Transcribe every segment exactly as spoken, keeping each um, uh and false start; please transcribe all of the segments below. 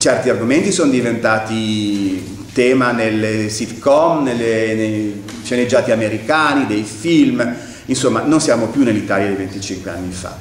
certi argomenti sono diventati tema nelle sitcom, nelle, nei sceneggiati americani, dei film, insomma non siamo più nell'Italia di venticinque anni fa.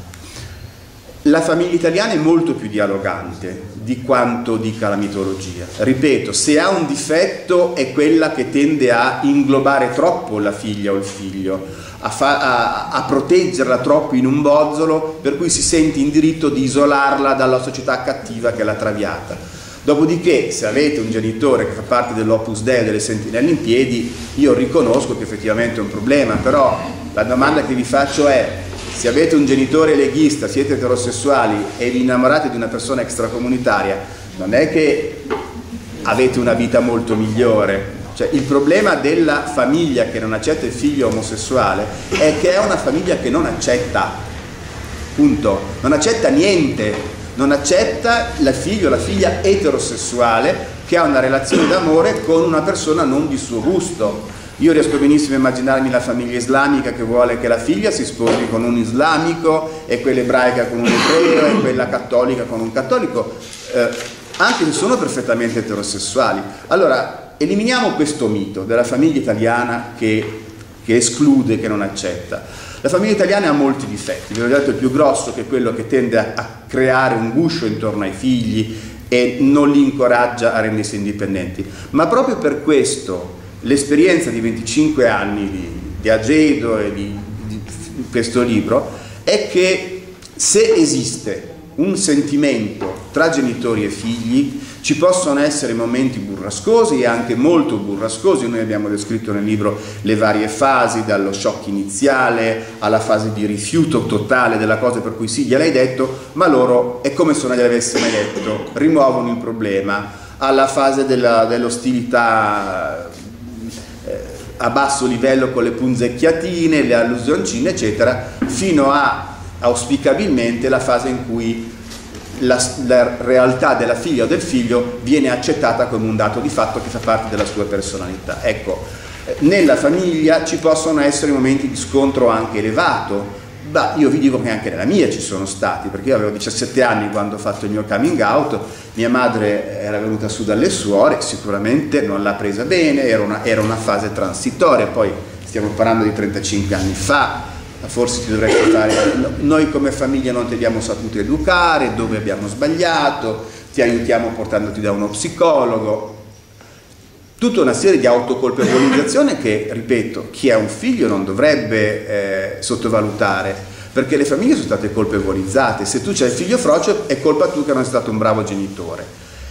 La famiglia italiana è molto più dialogante di quanto dica la mitologia. Ripeto, se ha un difetto è quella che tende a inglobare troppo la figlia o il figlio, a, fa, a, a proteggerla troppo in un bozzolo, per cui si sente in diritto di isolarla dalla società cattiva che l'ha traviata. Dopodiché, se avete un genitore che fa parte dell'Opus Dei, delle sentinelle in piedi, io riconosco che effettivamente è un problema, però la domanda che vi faccio è: se avete un genitore leghista, siete eterosessuali e vi innamorate di una persona extracomunitaria, non è che avete una vita molto migliore. Cioè, il problema della famiglia che non accetta il figlio omosessuale è che è una famiglia che non accetta, punto, non accetta niente, non accetta il figlio o la figlia eterosessuale che ha una relazione d'amore con una persona non di suo gusto. Io riesco benissimo a immaginarmi la famiglia islamica che vuole che la figlia si sposi con un islamico, e quella ebraica con un ebreo, e quella cattolica con un cattolico, eh, anche se sono perfettamente eterosessuali. Allora, eliminiamo questo mito della famiglia italiana che, che esclude, che non accetta. La famiglia italiana ha molti difetti, vi ho detto il più grosso che è quello che tende a, a creare un guscio intorno ai figli e non li incoraggia a rendersi indipendenti, ma proprio per questo l'esperienza di venticinque anni di, di Agedo e di, di questo libro è che se esiste un sentimento tra genitori e figli ci possono essere momenti burrascosi e anche molto burrascosi. Noi abbiamo descritto nel libro le varie fasi, dallo shock iniziale alla fase di rifiuto totale della cosa per cui sì, gliel'hai detto, ma loro è come se non gliel'avessi mai detto, rimuovono il problema, alla fase dell'ostilità a basso livello con le punzecchiatine, le allusioncine eccetera, fino a auspicabilmente la fase in cui la, la realtà della figlia o del figlio viene accettata come un dato di fatto che fa parte della sua personalità. Ecco, nella famiglia ci possono essere momenti di scontro anche elevato. Beh, io vi dico che anche nella mia ci sono stati, perché io avevo diciassette anni quando ho fatto il mio coming out, mia madre era venuta su dalle suore, sicuramente non l'ha presa bene, era una, era una fase transitoria, poi stiamo parlando di trentacinque anni fa, forse ti dovresti fare, noi come famiglia non ti abbiamo saputo educare, dove abbiamo sbagliato, ti aiutiamo portandoti da uno psicologo, tutta una serie di autocolpevolizzazione che, ripeto, chi ha un figlio non dovrebbe eh, sottovalutare, perché le famiglie sono state colpevolizzate. Se tu c'hai il figlio frocio è colpa tua che non sei stato un bravo genitore.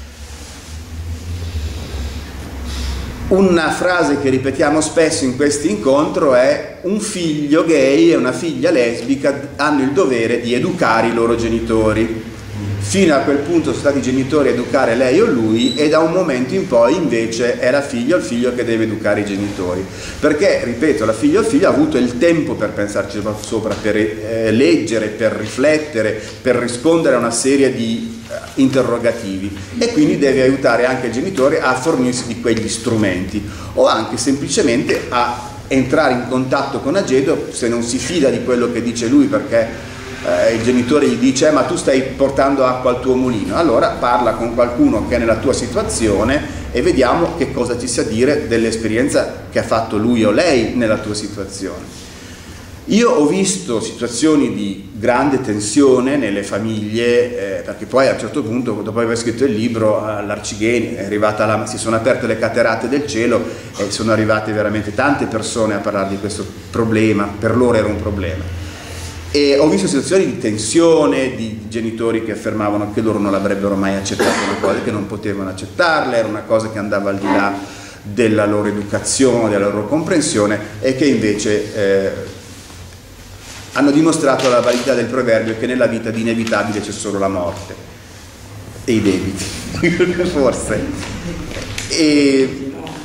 Una frase che ripetiamo spesso in questo incontro è: un figlio gay e una figlia lesbica hanno il dovere di educare i loro genitori. Fino a quel punto sono stati i genitori a educare lei o lui, e da un momento in poi invece è la figlia o il figlio che deve educare i genitori, perché, ripeto, la figlia o il figlio ha avuto il tempo per pensarci sopra, per eh, leggere, per riflettere, per rispondere a una serie di eh, interrogativi, e quindi deve aiutare anche il genitore a fornirsi di quegli strumenti, o anche semplicemente a entrare in contatto con Agedo se non si fida di quello che dice lui, perché Eh, il genitore gli dice eh, ma tu stai portando acqua al tuo mulino, allora parla con qualcuno che è nella tua situazione e vediamo che cosa ci sa dire dell'esperienza che ha fatto lui o lei nella tua situazione. Io ho visto situazioni di grande tensione nelle famiglie, eh, perché poi a un certo punto, dopo aver scritto il libro, all'Arcigheni è arrivata la, si sono aperte le caterate del cielo e sono arrivate veramente tante persone a parlare di questo problema, per loro era un problema. E ho visto situazioni di tensione, di genitori che affermavano che loro non avrebbero mai accettato una cosa, che non potevano accettarla, era una cosa che andava al di là della loro educazione, della loro comprensione, e che invece eh, hanno dimostrato la validità del proverbio che nella vita di inevitabile c'è solo la morte e i debiti, forse. E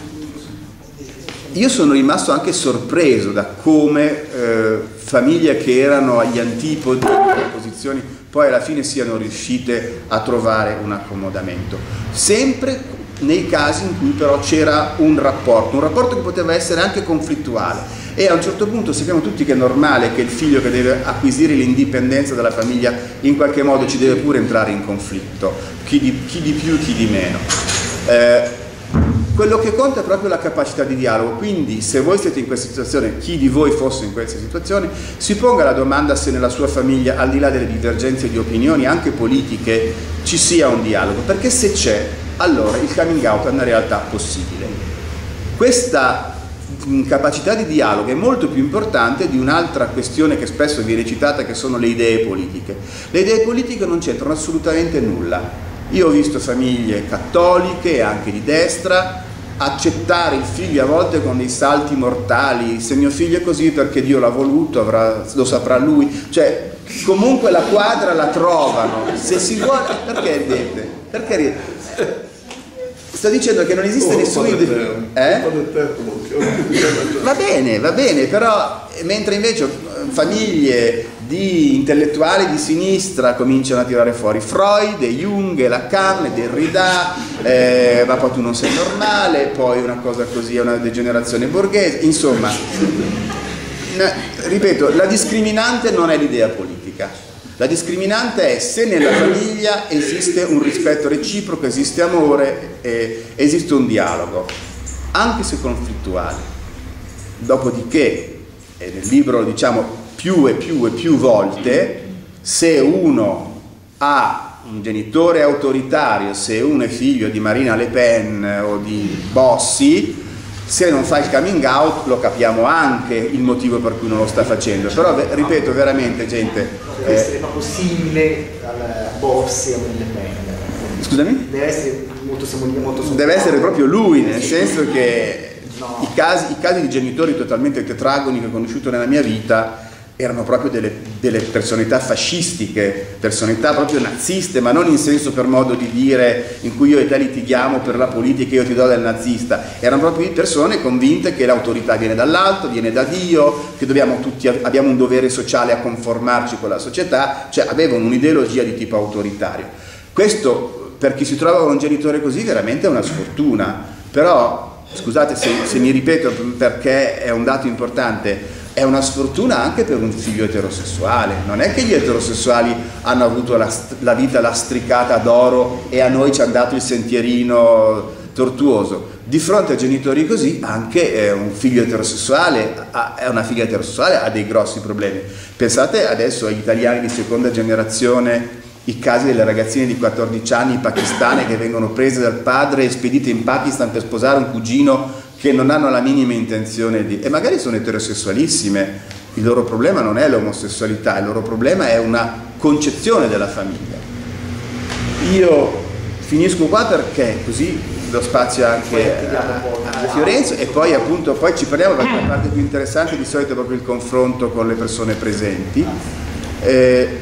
io sono rimasto anche sorpreso da come eh, famiglie che erano agli antipodi delle posizioni poi alla fine siano riuscite a trovare un accomodamento, sempre nei casi in cui però c'era un rapporto, un rapporto che poteva essere anche conflittuale, E a un certo punto sappiamo tutti che è normale che il figlio che deve acquisire l'indipendenza dalla famiglia in qualche modo ci deve pure entrare in conflitto, chi di, chi di più, chi di meno. Eh, quello che conta è proprio la capacità di dialogo, quindi se voi siete in questa situazione, chi di voi fosse in questa situazione, si ponga la domanda se nella sua famiglia, al di là delle divergenze di opinioni, anche politiche, ci sia un dialogo, perché se c'è, allora il coming out è una realtà possibile. Questa capacità di dialogo è molto più importante di un'altra questione che spesso viene citata, che sono le idee politiche. Le idee politiche non c'entrano assolutamente nulla. Io ho visto famiglie cattoliche e anche di destra accettare il figlio a volte con dei salti mortali, se mio figlio è così perché Dio l'ha voluto, avrà, lo saprà lui, cioè comunque la quadra la trovano, se si vuole, perché ridete? Perché ridete? Sto dicendo che non esiste oh, nessuno eh? Va bene, va bene, però mentre invece famiglie di intellettuali di sinistra cominciano a tirare fuori Freud, Jung, Lacan, Derrida, eh, ma poi tu non sei normale, poi una cosa così è una degenerazione borghese, insomma, ripeto, la discriminante non è l'idea politica, la discriminante è se nella famiglia esiste un rispetto reciproco, esiste amore, eh, esiste un dialogo, anche se conflittuale. Dopodiché, e nel libro lo diciamo più e più e più volte, se uno ha un genitore autoritario, se uno è figlio di Marina Le Pen o di Bossi, se non fa il coming out lo capiamo anche il motivo per cui non lo sta facendo, però ripeto veramente gente deve eh, essere proprio simile al Bossi o Le Pen. Scusami? Deve essere molto simile, molto simile. Deve essere proprio lui, nel senso che no. i, casi, i casi di genitori totalmente tetragoni che ho conosciuto nella mia vita erano proprio delle, delle personalità fascistiche, personalità proprio naziste, ma non in senso per modo di dire in cui io e te litighiamo per la politica e io ti do del nazista, erano proprio persone convinte che l'autorità viene dall'alto, viene da Dio, che dobbiamo tutti, abbiamo un dovere sociale a conformarci con la società, cioè avevano un'ideologia di tipo autoritario. Questo per chi si trova con un genitore così veramente è una sfortuna, però scusate se, se mi ripeto perché è un dato importante, è una sfortuna anche per un figlio eterosessuale. Non è che gli eterosessuali hanno avuto la, la vita lastricata d'oro e a noi ci hanno dato il sentierino tortuoso. Di fronte a genitori così anche eh, un figlio eterosessuale, ha, una figlia eterosessuale ha dei grossi problemi. Pensate adesso agli italiani di seconda generazione, i casi delle ragazzine di quattordici anni pakistane che vengono prese dal padre e spedite in Pakistan per sposare un cugino che non hanno la minima intenzione di... e magari sono eterosessualissime, il loro problema non è l'omosessualità, il loro problema è una concezione della famiglia. Io finisco qua perché così do spazio anche a, a Fiorenzo e poi appunto poi ci parliamo perché la parte più interessante di solito è proprio il confronto con le persone presenti. Eh,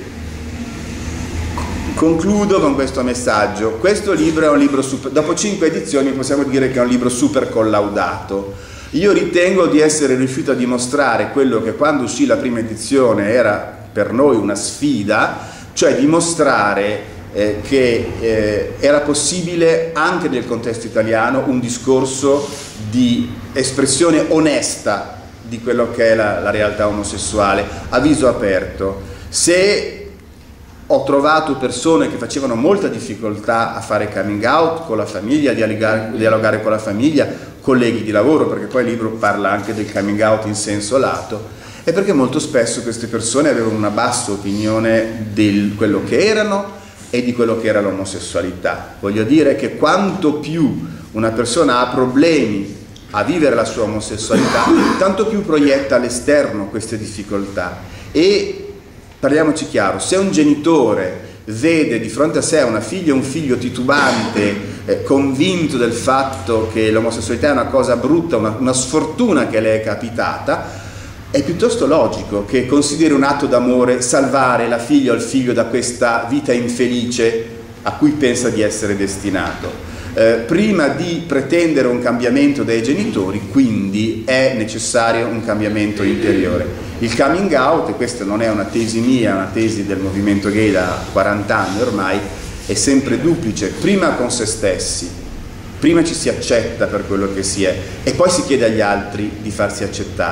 Concludo con questo messaggio. Questo libro è un libro super, dopo cinque edizioni possiamo dire che è un libro super collaudato. Io ritengo di essere riuscito a dimostrare quello che quando uscì la prima edizione era per noi una sfida, cioè dimostrare eh, che eh, era possibile anche nel contesto italiano un discorso di espressione onesta di quello che è la, la realtà omosessuale, a viso aperto. Se ho trovato persone che facevano molta difficoltà a fare coming out con la famiglia, dialogare, dialogare con la famiglia, colleghi di lavoro, perché poi il libro parla anche del coming out in senso lato, e perché molto spesso queste persone avevano una bassa opinione di quello che erano e di quello che era l'omosessualità. Voglio dire che quanto più una persona ha problemi a vivere la sua omosessualità, tanto più proietta all'esterno queste difficoltà. E parliamoci chiaro, se un genitore vede di fronte a sé una figlia o un figlio titubante, eh, convinto del fatto che l'omosessualità è una cosa brutta, una, una sfortuna che le è capitata, è piuttosto logico che consideri un atto d'amore salvare la figlia o il figlio da questa vita infelice a cui pensa di essere destinato. Eh, prima di pretendere un cambiamento dai genitori, quindi è necessario un cambiamento interiore. Il coming out, e questa non è una tesi mia, è una tesi del movimento gay da quaranta anni ormai, è sempre duplice, prima con se stessi, prima ci si accetta per quello che si è e poi si chiede agli altri di farsi accettare.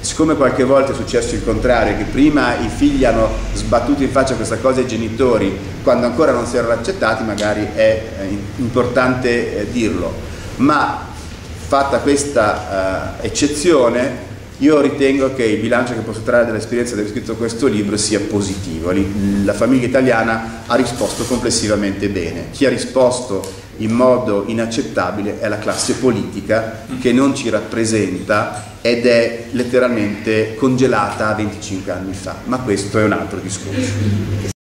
Siccome qualche volta è successo il contrario, che prima i figli hanno sbattuto in faccia questa cosa ai genitori quando ancora non si erano accettati, magari è importante dirlo. Ma fatta questa uh, eccezione, io ritengo che il bilancio che posso trarre dall'esperienza di aver scritto questo libro sia positivo. La famiglia italiana ha risposto complessivamente bene. Chi ha risposto in modo inaccettabile è la classe politica, che non ci rappresenta ed è letteralmente congelata a venticinque anni fa, ma questo è un altro discorso.